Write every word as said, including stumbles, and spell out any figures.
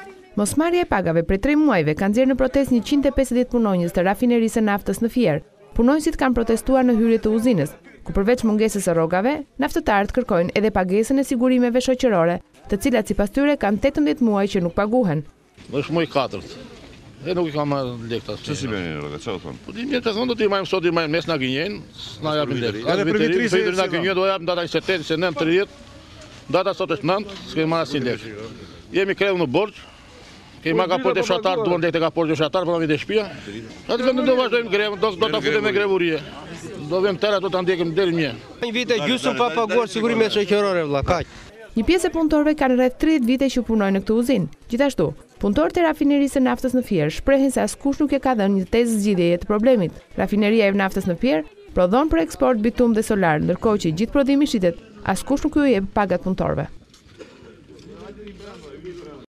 Mosmarrja e pagave prej tre muajve kanë nxjerrë në protestë njëqind e pesëdhjetë punonjës të rafinerisë së naftës në Fier. Punonjësit kanë protestuar në hyrje të uzinës, ku përveç mungesës së rrogave, naftëtarët kërkojnë edhe pagesën e sigurimeve shoqërore, të cilat sipas tyre kanë tetëmbëdhjetë muaj që nuk paguhen. Është muaj katërt. E nuk i kam lekë asnjë. Çfarë si bën rroga, çfarë thon? Po di mirë të thonë do t'i marrim sot i marrim mes na gënjen, na japin lekë. Edhe për vitrisë na gënjen do japin data njëzet e tetë, njëzet e nëntë, tridhjetë. Data sot është nëntë, s'kemë marrë asnjë lekë. Jemi kreu në borxh. Kemi ka portë fshatar, duan lekë ka portë fshatar, po na vjen shtëpia. Atë vendon do vazhdojmë grevën, do do ta futem me grevurie. Do vëm tëra do ta ndjekim deri më. Një vit e gjysmë pa paguar sigurimet shoqërore vëlla, kaq. Një pjesë e punëtorëve kanë rreth tridhjetë vite që punojnë në këtë uzinë. Gjithashtu, punëtorët e rafinerisë së naftës në Fier shprehin se askush nuk e ka dhënë një tezë zgjidhjeje të problemit. Rafineria e naftës në Fier prodhon për eksport bitum dhe solar, ndërkohë që gjithë prodhimi shitet, askush nuk ju jep pagat punëtorëve.